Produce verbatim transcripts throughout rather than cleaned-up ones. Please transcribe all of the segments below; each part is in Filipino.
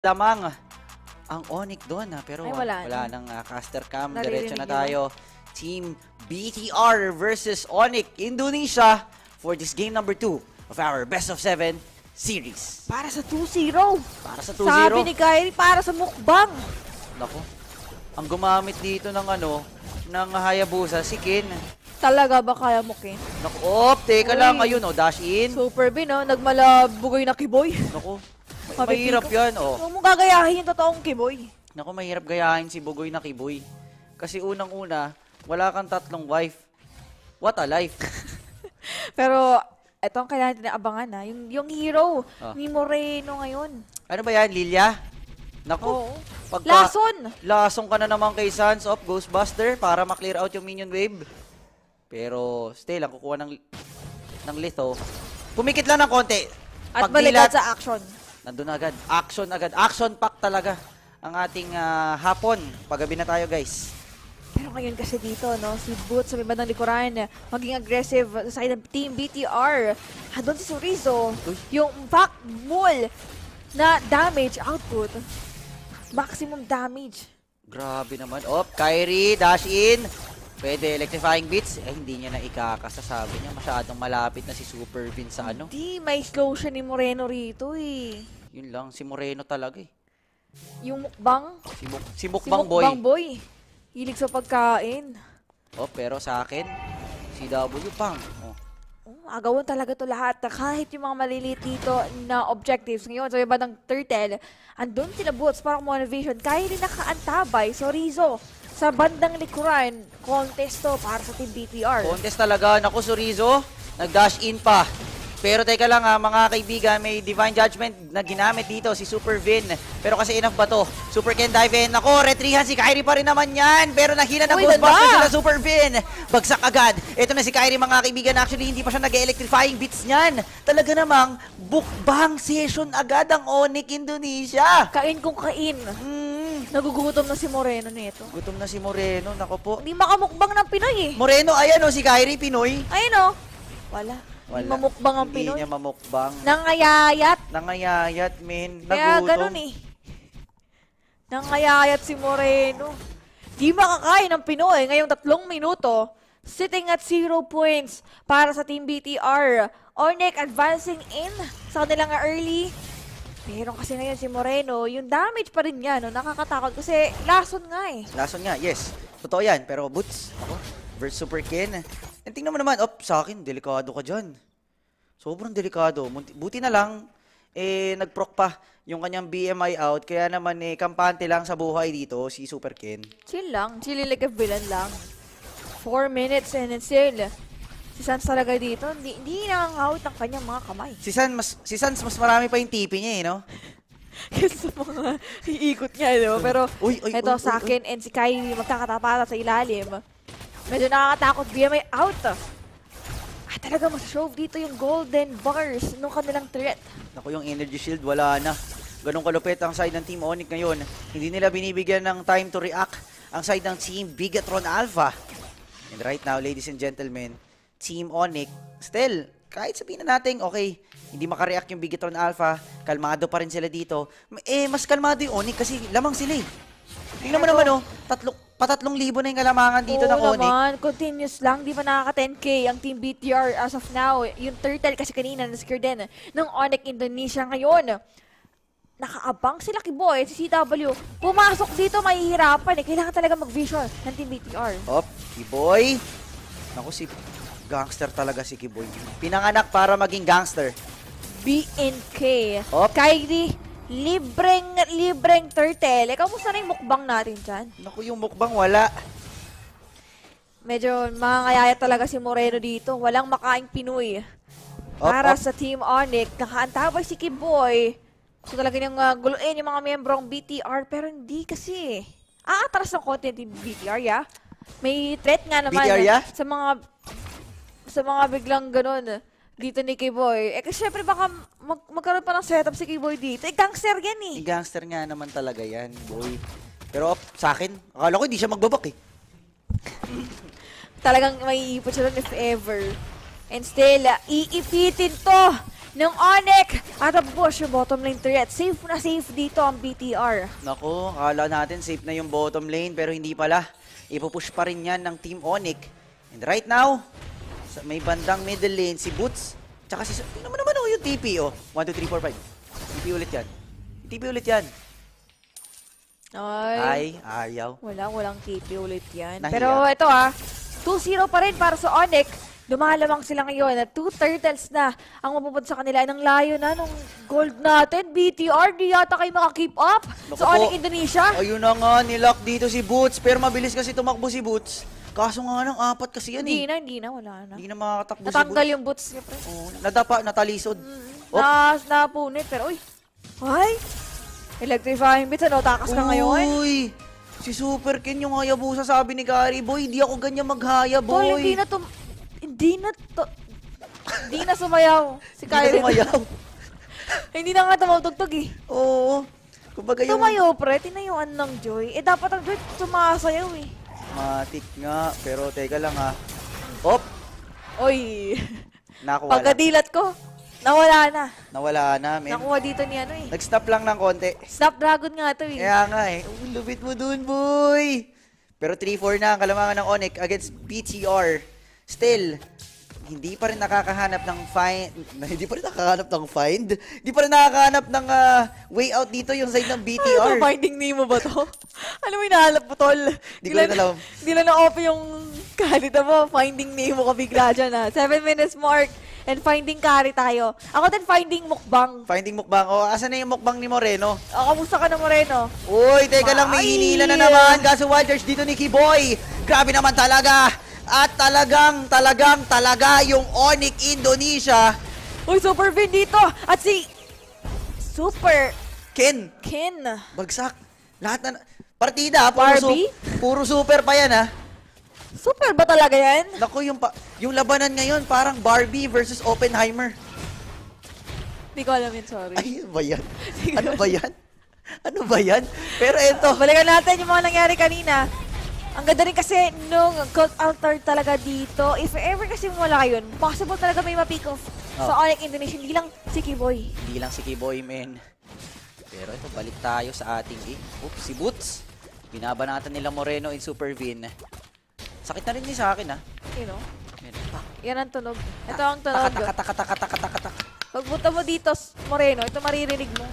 lamang ang Onyx doon ha, pero Ay, wala, wala nang uh, caster cam. Naririnig Diretso na yun. tayo. Team B T R versus Onyx Indonesia for this game number two of our best of seven series. Para sa two zero. Para sa two Sabi zero. ni Kyrie, para sa mukbang. Nako. Ang gumamit dito ng ano, ng Hayabusa, si Kin. Talaga ba kaya mo, Ken? Naku, op, teka Uy. lang, ayun oh, dash in. Super bin, oh. Nagmalabugoy na kiboy. Naku, Sabi, mahirap Kiko, yan, oh. Huwag mo gagayahin yung totoong kiboy. Naku, mahirap gayahin si Bugoy na Kiboy. Kasi unang-una, wala kang tatlong wife. What a life. Pero, ito ang kailangan natin abangan, ha. Yung, yung hero Ah. ni Moreno ngayon. Ano ba yan, Lilia? Naku, Oo. pagka Lason! lasong ka na naman kay Sons of Ghostbuster para maklear out yung minion wave. Pero still, ang kukuha ng, ng litho. Pumikit lang ng konti. At Pagdilat, balikat sa action. nandun agad. Action agad. Action pack talaga ang ating ah, hapon. Paggabi na tayo, guys. Pero ngayon kasi dito, no, si Boots sa may bandang likuran, maging aggressive sa side ng Team B T R. Handun si Sorizo, Uy. yung back mall na damage output. Maximum damage. Grabe naman. Oh, Kyrie, dash in. Pwede electrifying beats. Eh, hindi niya na ikakasasabi niya. Masyadong malapit na si Super Vince sa ano. Di, may slow siya ni Moreno rito eh. Yun lang, si Moreno talaga eh. Yung mukbang, Si, Muk si si Mukbang Boy. mukbang boy. Hilig sa pagkain. Oh, pero sa akin, si W pang. Oh. Oh, agawan talaga to lahat. Kahit yung mga maliliit dito na objectives ngayon, sa iba ng turtle, andun sila Boots parang motivation. Kaya rin nakaantabay. So Rizzo, sa bandang likuran, contest to para sa Team B T R. Contest talaga. Naku, Sorizo, nag-dash in pa. Pero teka lang ha, mga kaibigan, may Divine Judgment na ginamit dito si Super Vin. Pero kasi enough ba to? Super Ken dive in. Nako, retrihan si Kyrie pa rin naman yan. Pero nahila ng Uy, Ghostbusters ganda! sila Super Vin. Bagsak agad. Ito na si Kyrie, mga kaibigan. Actually, hindi pa siya nag-electrifying beats niyan. Talaga namang bukbang session agad ang Onyx Indonesia. Kain kung kain. Hmm, Nagugutom na si Moreno nito. gutom na si Moreno. Nako po. Hindi makamukbang ng Pinoy eh. Moreno, ayan o, si Kyrie, Pinoy. Ayun oh. Wala. Hindi Wala. mamukbang ang Hindi Pinoy. niya mamukbang. Nangayayat. Nangayayat, min. Kaya Nagutom. ganun eh. Nangayayat si Moreno. Di makakain ng Pinoy ngayong tatlong minuto. Sitting at zero points para sa Team B T R. Onyx advancing in sa kanilang early. Pero kasi ngayon si Moreno, yung damage pa rin niya, no? Nakakatakot kasi lason nga eh. Lason nga, yes. Totoo yan. Pero Boots, ako, versus Super Ken. And tingnan mo naman, op, sa akin, delikado ka dyan. Sobrang delikado. Munti- Buti na lang, eh, nag-proc pa yung kanyang B M I out. Kaya naman, eh, kampante lang sa buhay dito, si Super Ken. Chill lang. Chill like a villain lang. Four minutes and then still. Si Sans talaga dito, hindi, hindi nangangawit ang kanyang mga kamay. Si Sans, mas, si Sans, mas marami pa yung tipi niya, eh, no? Kasi sa mga iikot niya, no? Pero Uy, uy, ito uy, sa uy, akin and si Kyrie magkakatapatan sa ilalim. Medyo nakakatakot, B M I out. Ah, talaga mas shove dito yung golden bars nung kanilang threat. Naku, yung energy shield, wala na. Ganong kalupit ang side ng Team Onyx ngayon. Hindi nila binibigyan ng time to react ang side ng Team Bigatron Alpha. And right now, ladies and gentlemen, Team Onyx, still, kahit sabihin na natin, okay, hindi makareact yung Bigatron Alpha, kalmado pa rin sila dito. Eh, mas kalmado yung Onyx kasi lamang sila eh. Tingnan mo naman oh, tatlo, patatlong libo na yung kalamangan dito Oo ng Onyx. naman, continuous lang. Di ba nakaka ten K ang Team B T R as of now. Yung turtle kasi kanina na-secure din ng Onyx Indonesia ngayon. Nakaabang sila Kiboy, si C W. Pumasok dito, mahihirapan eh. Kailangan talaga mag-vision ng Team B T R. Op, Kiboy. Naku, si gangster talaga si Kiboy. Pinanganak para maging gangster. B N K. Op. Kyrie, libreng, libreng turtle. Eh, kamusta na yung mukbang natin dyan? Naku, yung mukbang wala. Medyo mangangayaya talaga si Moreno dito. Walang makaing Pinoy. Op, Para op. sa Team Onyx, nakaantabay si Kiboy. So talaga niyang uh, guluin yung mga membrong B T R, pero hindi kasi. Aatras ng content yung B T R, ya. May threat nga naman B T R, ya? sa mga sa mga biglang ganun dito ni Kiboy. Eh kasi syempre baka mag magkaroon pa ng setup si Kiboy dito. Eh gangster yan eh. Yung gangster nga naman talaga yan, boy. Pero op, sa akin, akala ko hindi siya magbabak eh. Talagang may iipot siya doon if ever. And still, uh, iipitin to ng Onyx. At ang push yung bottom lane threat. Safe na safe dito ang B T R. Nako, akala natin safe na yung bottom lane pero hindi pala. Ipupush pa rin yan ng Team Onyx. And right now, sa may bandang middle lane, si Boots, tsaka si... Tingnan mo naman ako yung T P, oh. one, two, three, four, five. T P ulit yan. T P ulit yan. Ay. Ay, ayaw. Wala, walang T P ulit yan. Nahiya. Pero ito ah, two zero pa rin para sa Onyx. Lumalamang sila ngayon na two turtles na ang mapupunta sa kanila. Ang layo na nung gold natin. B T R, di yata kayo makakeep up Naku sa po. Onyx Indonesia. Ayun na nga, nilock dito si Boots. Pero mabilis kasi tumakbo si Boots. Kaso nga ng apat kasi yan Hindi eh. na, hindi na, wala na. Hindi na makakatakbo si Natanggal Boots. yung boots niya, pre. Oh, nadapa, natalisod. Mm, Oh. na, napunit, pero uy. Ay! Electrifying bits, ano? Takas ka ngayon. Uy! Si Super Ken yung hayabusa, sabi ni Gary, boy, di ako ganyan maghaya, Tol, boy. hindi na tum... Hindi na to... Hindi na sumayaw si Hindi na Kyrie. sumayaw. Hindi na nga tumutugtog eh. Oo. Kumbaga yung... Tumayo, pre. Tinayuan ng Joy. Eh, dapat ang Joy sumasayaw eh. Matik nga, pero teka lang ha. Op! Oy. Nakuha lang. Pagkadilat ko, nawala na. Nawala na, men. Nakuha dito ni ano eh. Nag-stop lang ng konti. Snapdragon nga to eh. Kaya nga eh. Uy, lupit mo dun, boy! Pero three four na ang kalamangan ng Onyx against B T R. Still, hindi pa rin nakakahanap ng find. Hindi pa rin nakakahanap ng find? Hindi pa rin nakakahanap ng ah, way out dito yung side ng B T R. Ano ba, Finding Nemo ba to? ano mo hinahanap mo, tol? Di ko rin alam. Di lang na-open yung kalita mo. Finding Nemo ka bigla dyan ha. Seven minutes mark. And finding carry tayo. Ako din finding mukbang. Finding mukbang. O, asan na yung mukbang ni Moreno? O, kamusta ka na, Moreno? Uy, teka lang, may Ay! hinila na naman. Kaso Wilders dito ni Kiboy. Grabe naman talaga. At talagang, talagang, talaga yung Onyx Indonesia. Uy, Super Vin dito. At si Super Ken, Ken. bagsak. Lahat na, partida, puro, Barbie? su- puro super pa yan ha. Super ba talaga yan? Naku, yung, pa- yung labanan ngayon, parang Barbie versus Oppenheimer. Hindi ko alam yun, sorry. Ay, ano ba yan? Ano ba yan? Ano ba yan? Pero eto, Balikan natin yung mga nangyari kanina. Ang ganda rin kasi nung cult altar talaga dito. If ever kasi wala yun, possible talaga may ma-pick off Oh. sa Onyx Indonesia. Hindi lang si Kiboy. hindi lang si Kiboy, men. Pero ito, balik tayo sa ating game. Oops, si Boots. Binabanatan nila Moreno in Super Vin. Sakit na rin ni sa akin, ha? You know? Men. Yan ang tunog. Ito ang tunog. Taka, taka, taka, taka, taka, taka. Pagpunta mo dito, Moreno, ito maririnig mo.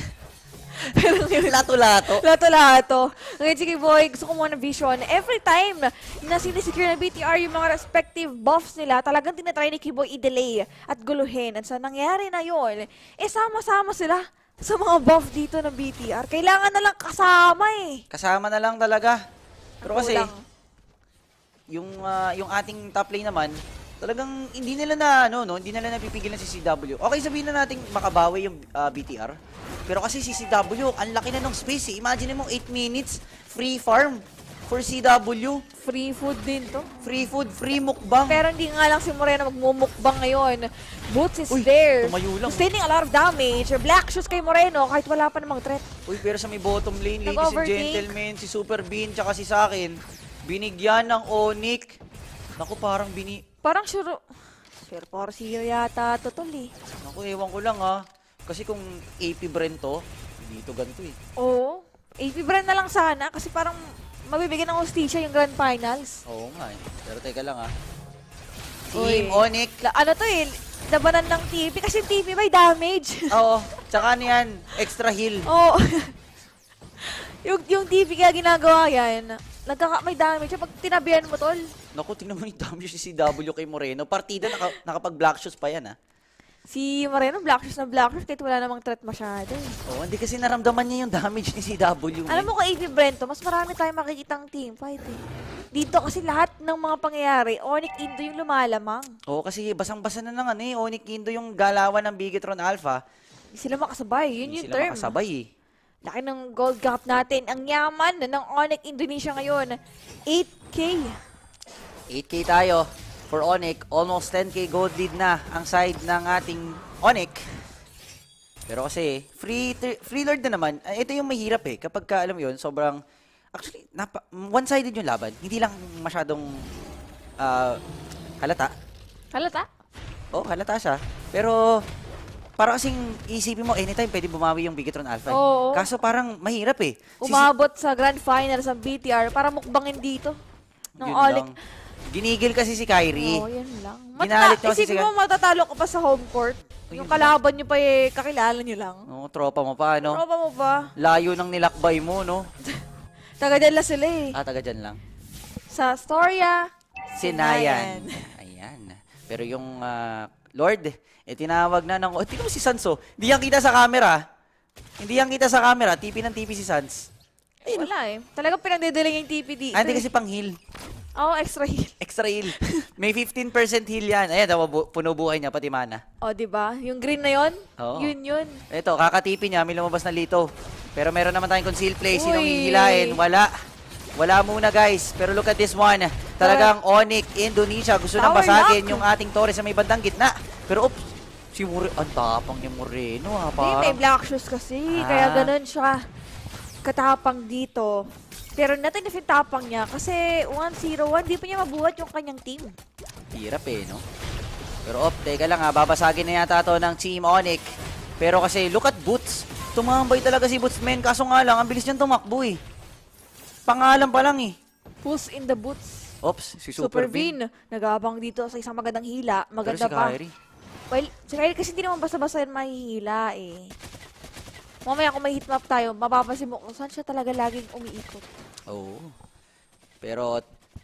Pero yun, Lato-lato. lato-lato. Ngayon, sige boy, gusto ko muna vision. Every time na sinisecure ng B T R yung mga respective buffs nila, talagang tinatry ni Kiboy i-delay at guluhin. At sa nangyari na yun, eh sama-sama sila sa mga buff dito ng B T R. Kailangan na lang kasama eh. Kasama na lang talaga. Pero kasi, Kulang. yung ah, yung ating top lane naman, talagang hindi nila na ano no, hindi nila napipigilan si C W. Okay, sabihin na nating makabawi yung ah, B T R. Pero kasi si C W, ang laki na ng space eh. Imagine mo eight minutes free farm for C W. Free food din to. Free food, free mukbang. Pero hindi nga lang si Moreno magmumukbang ngayon. Boots is Uy, there. tumayo lang. Sustaining a lot of damage. Black shoes kay Moreno kahit wala pa namang threat. Uy, pero sa may bottom lane, ladies and Nag-overtake. gentlemen, si Super Bean tsaka si Sakin, binigyan ng Onyx. Naku, parang bini... Parang sure. Sure for zero yata totol eh. Naku, ewan ko lang ha. Kasi kung A P brand to, dito ganito eh. Oo. A P brand na lang sana kasi parang mabibigyan ng hostisya yung Grand Finals. Oo nga eh. Pero teka lang ha. Uy. Team Onyx. La, ano to eh, labanan ng T P kasi T P may damage. Oo. Tsaka ano yan, extra heal. Oo. yung, yung T P kaya ginagawa yan, nagkaka may damage. Pag tinabihan mo tol, Naku, tingnan mo yung damage si C W kay Moreno. Partida, naka, nakapag-black shoes pa yan ha. si Moreno black shoes na black shoes kahit wala namang threat masyado eh. Oo, hindi kasi naramdaman niya yung damage ni C W. Alam mo kung A P brand to, mas marami tayong makikitang team fight eh. Dito kasi lahat ng mga pangyayari, Onyx Indo yung lumalamang. Oo, kasi basang-basa na ng ano eh. Onyx Indo yung galawan ng Bigetron Alpha. Hindi sila makasabay, yun Hindi yung sila term. makasabay eh. Laki ng gold gap natin. Ang yaman ng Onyx Indonesia ngayon. eight K. eight K tayo for Onyx. Almost ten K gold lead na ang side ng ating Onyx. Pero kasi, free free lord na naman. Ah, ito yung mahirap eh. Kapag ka, alam mo yun, sobrang... Actually, napa, one-sided yung laban. Hindi lang masyadong ah, halata. Halata? Oh, halata siya. Pero, para kasing isipin mo, anytime pwede bumawi yung Bigetron Alpha. Oo. Kaso parang mahirap eh. Si- Umabot sa Grand Finals ng B T R para mukbangin dito. Nung Yun Onyx. lang. Ginigil kasi si Kyrie. Oo, yun lang. Ginalit Matata- niyo kasi isipin si- mo, matatalo ka pa sa home court. Ayun Yung lang. kalaban nyo pa eh, kakilala nyo lang. Oo, tropa mo pa, no? Tropa mo ba? Layo ng nilakbay mo, no? Taga dyan lang sila eh. Ah, taga dyan lang. Sa Storia, Sinayan. Ayan. Pero yung ah, Lord, eh tinawag na ng... Oh, tingnan mo si Sans, oh. Hindi yan kita sa camera. Hindi yan kita sa camera. T P ng T P si Sans. Wala eh. Talagang pinagdidiling yung T P dito. Ah, hindi eh. kasi pang heal. Oo, extra heal. Extra heal. May fifteen percent heal yan. Ayan, daw, bu- puno buhay niya, pati mana. O, di ba? Yung green na yon, Oo. yun yun. Ito, kakatipi niya, may lumabas na lito. Pero meron naman tayong conceal play. Sinong Uy. hihilain? Wala. Wala muna, guys. Pero look at this one. Talagang Onyx, Indonesia. Gusto nang Power basagin lock. yung ating Torres sa may bandang gitna. Pero, oops. Si Moreno, ang tapang niya Moreno, ha. Hindi, Parang, may black shoes kasi. Ah. Kaya ganun siya. Katapang dito. Pero natin yung tapang niya kasi one zero one, di pa niya mabuhat yung kanyang team. hirap eh, no? Pero, op, teka lang, ha. Babasagin na yata to ng Team Onyx. Pero kasi, look at Boots. Tumambay talaga si Boots, men. Kaso nga lang, ang bilis niyang tumakbo, eh. Pangalan pa lang, eh. Who's in the boots? Ops, si Super, Super, Bean. Bean. Nag-aabang dito sa isang magandang hila. Pero Maganda si pa. Kyrie. Well, si Kyrie kasi hindi naman basta-basta yan mahihila eh. Mamaya kung may hitmap tayo, mapapansin mo kung saan siya talaga laging umiikot. Oo. Pero,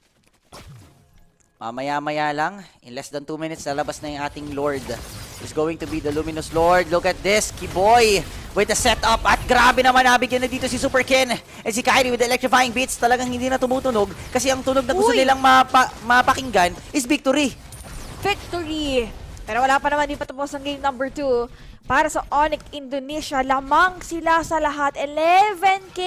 mamaya-maya lang, in less than two minutes, lalabas na yung ating Lord. It's going to be the Luminous Lord. Look at this, Kiboy with the setup. At grabe naman, nabigyan na dito si Super Ken. And si Kyrie with the electrifying beats. Talagang hindi na tumutunog kasi ang tunog na gusto Uy! nilang mapa mapakinggan is victory. Victory! Pero wala pa naman, di pa tapos ang game number two. Para sa Onyx Indonesia, lamang sila sa lahat. eleven K!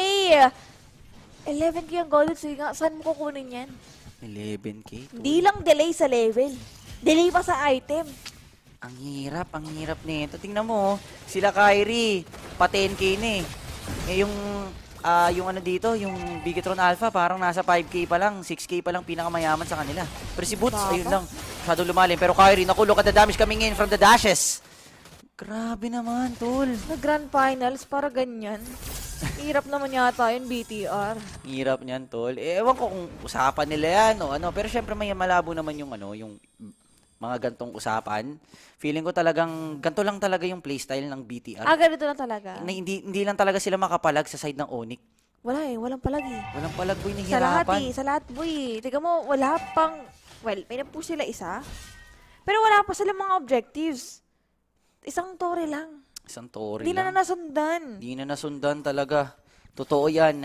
eleven K ang golden, so nga, saan mo kukunin yan? eleven K. Hindi lang delay sa level. Delay pa sa item. Ang hirap, ang hirap nito. Tingnan mo, oh, sila Kyrie, pa ten K na eh. Eh, yung, ah, yung ano dito, yung Bigetron Alpha, parang nasa five K pa lang, six K pa lang pinakamayaman sa kanila. Pero si Boots, Baba. ayun lang, masyadong lumalim. Pero Kyrie, naku, look at the damage coming in from the dashes. Grabe naman, tol. Na grand finals, para ganyan. Hirap naman yata yun, B T R. Hirap niyan, tol. Eh, ewan ko kung usapan nila yan o ano. Pero syempre may malabo naman yung ano, yung mga gantong usapan. Feeling ko talagang, ganito lang talaga yung playstyle ng B T R. Ah, ganito na talaga. Na hindi, hindi lang talaga sila makapalag sa side ng Onyx. Wala eh, walang palagi. Walang palag, boy, Sa lahat nahihirapan. eh, sa lahat boy. Tiga mo, wala pang, well, may na po sila isa. Pero wala pa silang mga objectives. Isang tore lang. Isang tori Hindi na lang. na nasundan. Hindi na nasundan talaga. Totoo yan.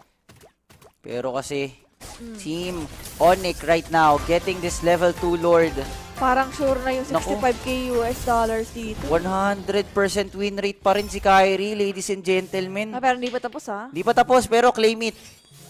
Pero kasi, Hmm. Team Onyx right now, getting this level two Lord. Parang sure na yung Naku. sixty-five K U S dollars dito. one hundred percent win rate pa rin si Kyrie, ladies and gentlemen. Ah, pero hindi pa tapos ha? Di pa tapos, pero claim it.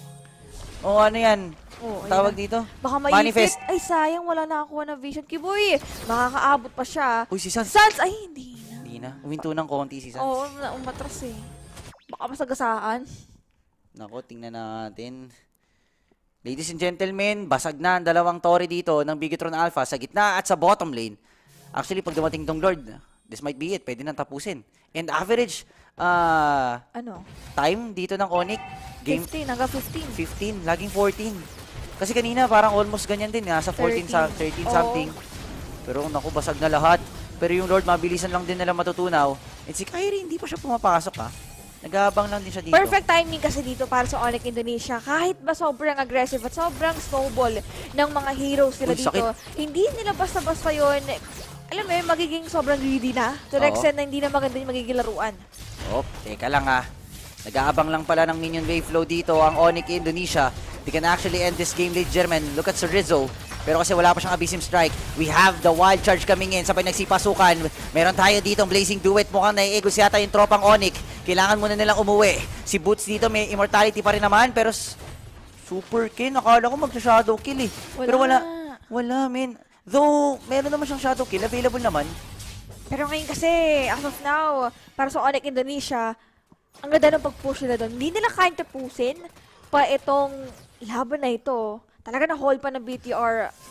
O ano yan? Oo, ayun Tawag na. dito? Baka Manifest. maipit. Ay, sayang, wala na ako na vision. Kiboy, makakaabot pa siya. Uy, si Sans. Sans, ay, hindi na. Hindi na. Uminto ng konti si Sans. Oo, na- umatras eh. Baka masagasaan. Nako, tingnan natin. Ladies and gentlemen, basag na ang dalawang tore dito ng Bigetron Alpha sa gitna at sa bottom lane. Actually, pag dumating tong Lord, this might be it. Pwede nang tapusin. And average uh, Ano? time dito ng Onyx, game fifteen, hanggang fifteen. fifteen, laging fourteen. Kasi kanina parang almost ganyan din, nasa fourteen, sa, thirteen Oo. something. Pero naku, basag na lahat. Pero yung Lord, mabilisan lang din nila matutunaw. And si Kyrie, hindi pa siya pumapasok ha. Nag-aabang lang din siya dito. Perfect timing kasi dito para sa Onyx Indonesia. Kahit ba sobrang aggressive at sobrang snowball ng mga heroes nila Uy, dito, sakit. hindi nila basta-basta yun. Alam mo yun, magiging sobrang greedy na. To the Oo. extent na hindi na maganda yung magiging laruan. Oh, teka lang ha. Nag-aabang lang pala ng minion wave flow dito ang Onyx Indonesia. They can actually end this game late, German. Look at Sir Rizzo. Pero kasi wala pa siyang Abyssem Strike. We have the wild charge coming in. Sabay nagsipasukan. Meron tayo dito ang Blazing Duet. Mukhang naiigos yata yung tropang Onyx. Kailangan muna nilang umuwi. Si Boots dito may immortality pa rin naman. Pero s- super kill. Nakala ko mag-shadow kill eh. Wala. Pero wala. Wala, men. Though, meron naman siyang shadow kill. Available naman. Pero ngayon kasi, as of now, para sa Onyx Indonesia, ang ganda ng pag-push nila doon. Hindi nila kayang tapusin pa itong laban na ito. Talaga na-hold pa ng B T R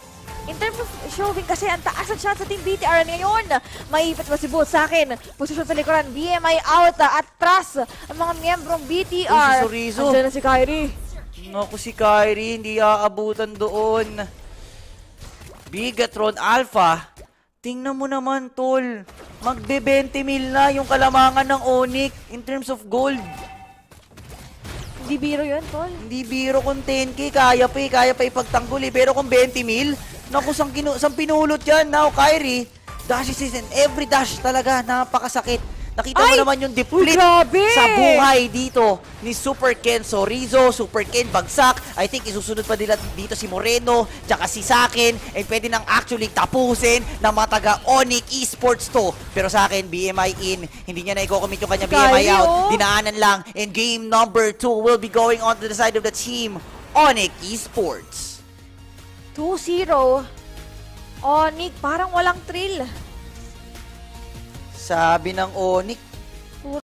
In terms of showing kasi, ang taas ang chance sa Team B T R ngayon. Maiipit pa si Bolt sa akin. Posisyon sa likuran, B M I out, ah, atras ang mga miyembrong B T R. Uy, si Sorizo. Andiyan na si Kyrie. Naku, si Kyrie, hindi aabutan doon. Bigatron Alpha, tingnan mo naman, tol. Magbe-twenty mil na yung kalamangan ng Onyx in terms of gold. Hindi biro yun, tol. Hindi biro kung ten K, kaya pa eh, kaya pa ipagtanggol eh. Pero kung twenty mil, naku, sang, kinu sang pinulot yan. Now, Kyrie, dash season, every dash talaga, napakasakit. Nakita mo Ay! naman yung deplete Uy, grabe! sa buhay dito ni Super Ken Sorizo, Super Ken bagsak. I think isusunod pa nila dito si Moreno, tsaka si Sakin, and pwede nang actually tapusin ng mga taga Onyx Esports to. Pero sa akin, B M I in, hindi niya na i-commit yung kanya B M I Kyrie, out. oh. Dinaanan lang, and game number two will be going on to the side of the team, Onyx Esports. two zero. Onyx, parang walang thrill. Sabi ng Onyx,